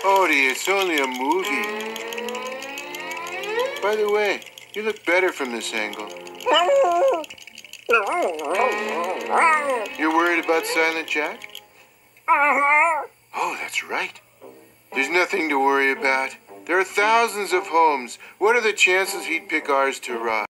Odie, it's only a movie. By the way, you look better from this angle. You're worried about Silent Jack? Oh, that's right. There's nothing to worry about. There are thousands of homes. What are the chances he'd pick ours to rob?